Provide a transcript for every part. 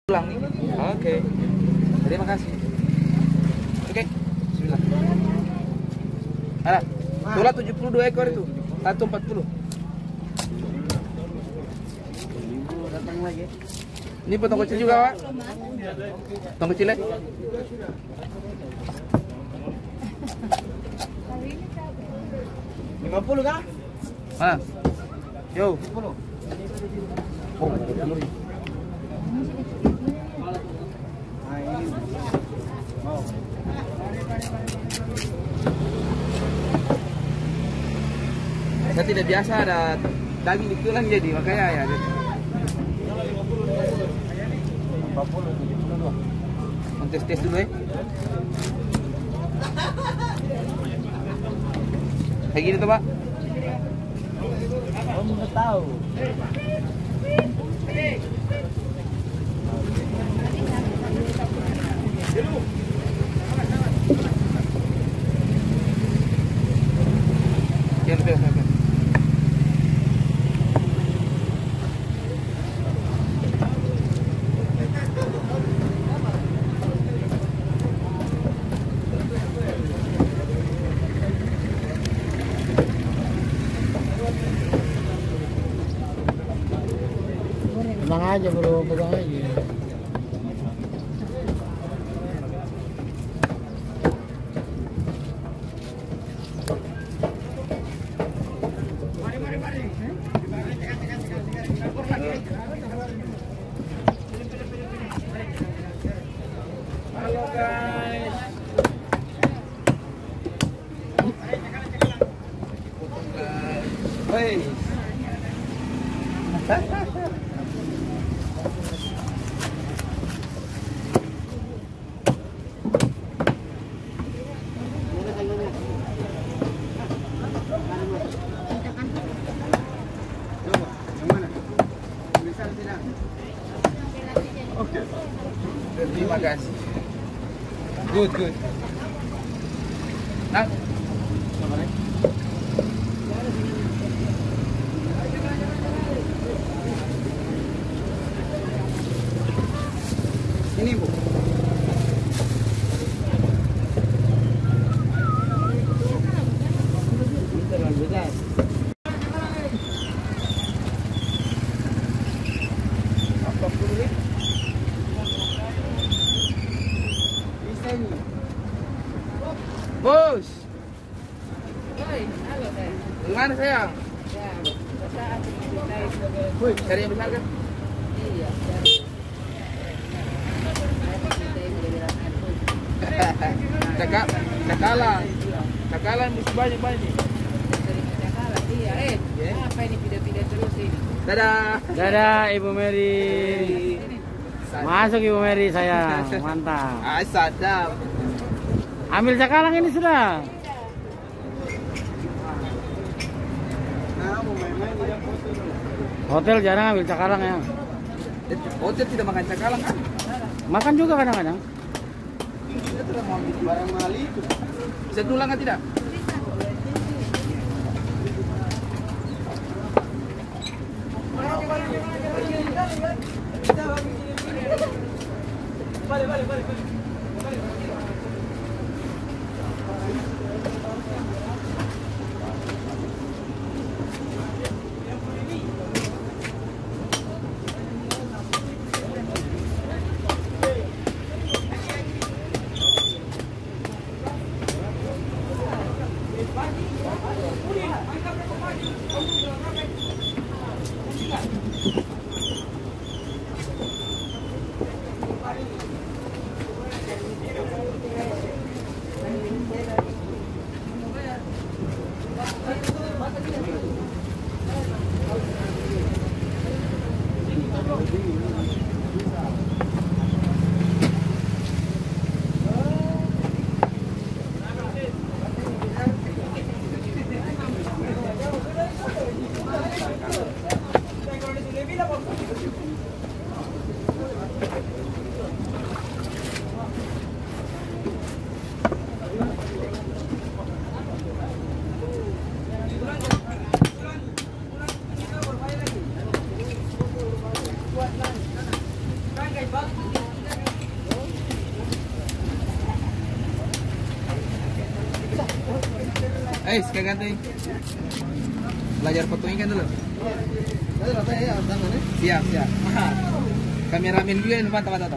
Pulang nih. Oke. Terima kasih. Oke. Bismillah. Ada. Tulah 72 ekor itu. Atau 40. Datang lagi. Ini potong kecil juga, Pak. Potong kecil ya? 50 kah? Mana? Yo. 50. Oh, 50. Saya tidak biasa ada daging di tulang jadi makanya ya. 40, 70. Tes dulu ya. Kayak gini tuh, Pak. Oh, nggak tahu. Jangan lupa. Tenang aja bro, pegang aja. Halo guys. Hei. Oke. Terima kasih. Good. Nah. Ini, Bu. Bos. Gimana sayang? Woi, cari yang besar kan? Iya. Cakalan mesti banyak. Cakalan, iya. Apa ini pindah-pindah terus ini? Dadah Ibu Mary. Masuk Ibu Mary saya. Mantap. Sadap. Ambil cakalang ini sudah. Hotel jarang ambil cakalang ya. Hotel tidak makan cakalang kan? Makan juga kadang-kadang. Kita tidak mau ambil barang mahal itu. Bisa tulang kan tidak? Balik. Sekali ganti. Belajar foto ikan dulu. Siap, siap. Kameramen juga ini mantap.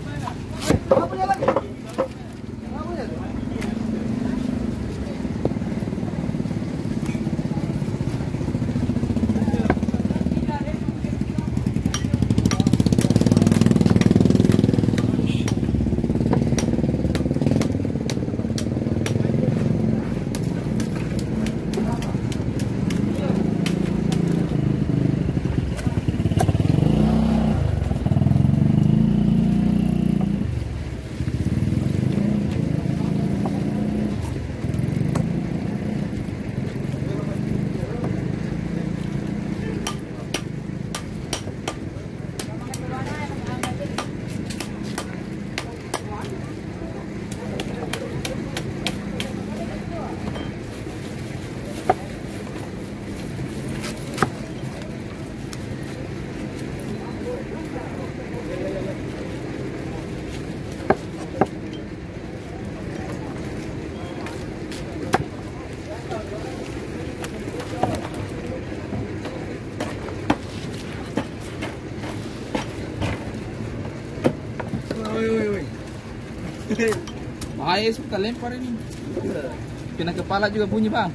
Bahaya suka lempar ini. Kena kepala juga bunyi, Bang.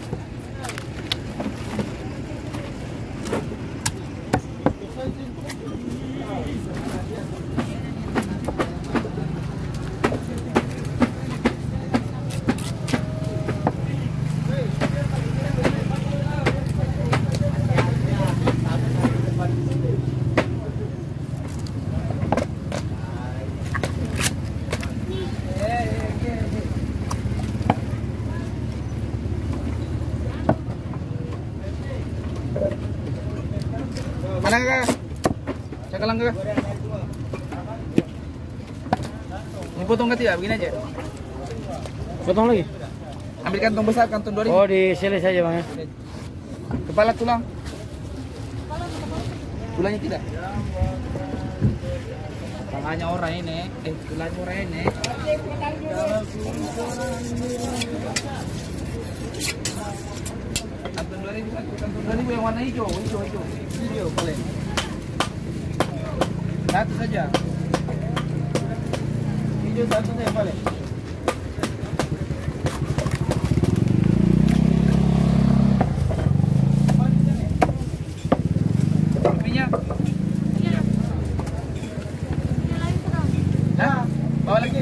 Mana kakak? Cakalang kakak? Ini potong ke tidak? Begini aja. Potong lagi? Ambil kantong besar, kantong 2000. Oh, diseles saja, Bang ya. Kepala tulang. Tulangnya tidak. Tulangnya orang ini. Tulangnya orang ini. Kantong 2000 yang warna hijau. Hijau boleh. Satu saja. Hijau satu saja boleh. Minyak. Nah, bawa lagi.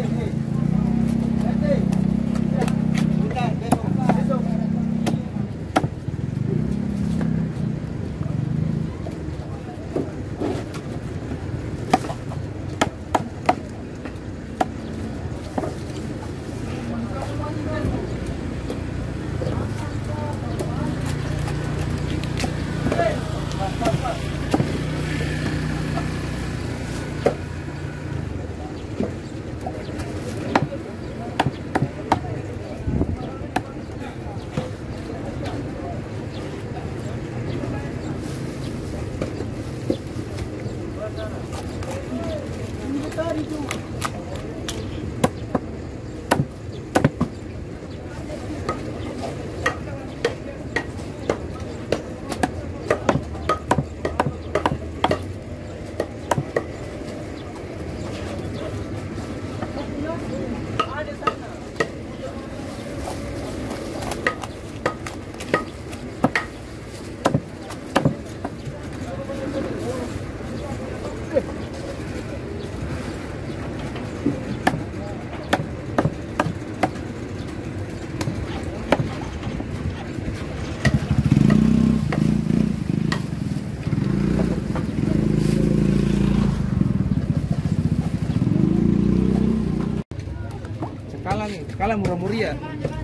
Kalah murah-murah ya.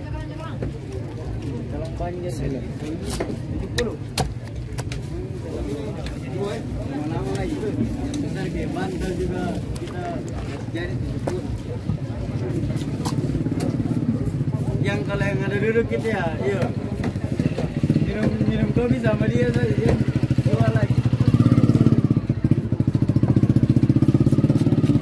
Dalam banjir. 70. Lama-lama lagi. Bentar ke bantal juga kita jadi 70. Yang kalau yang ada duduk gitu ya, iya. Minum kopi sama dia saja. Jual lagi.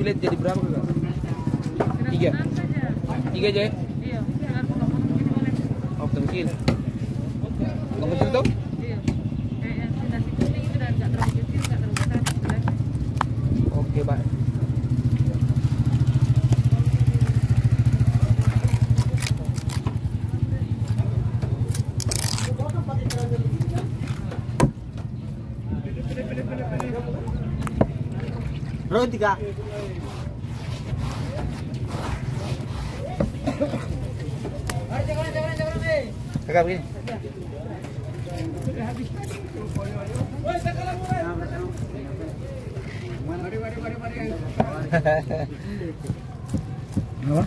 lihat jadi berapa Kak? 3. 3 aja ya? Iya, kalau Oh, kecil. Kamu kecil tuh? iya. Yang nasi kuning itu dan nggak terlalu kecil, nggak terlalu besar. Oke, Pak. Roti Kak. Kakak begini. Apa?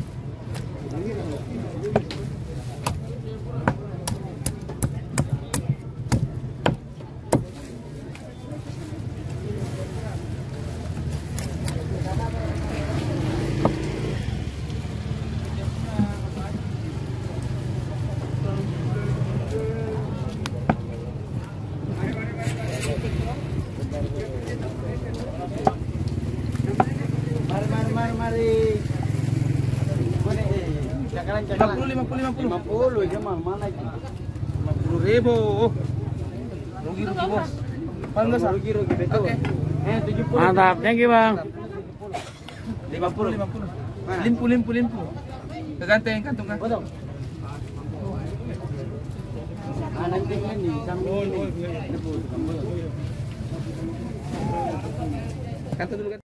Mari. Boleh. Cakaran. 50 ya mah mana itu? 50.000. Rugi bos. Pantas Rugi betul. Oke. 70. Mantap, thank you Bang. 50. Mana? Limpu. Keganteng kantung kan. Potong. Nanti ini sambil. Kantung dulu kan.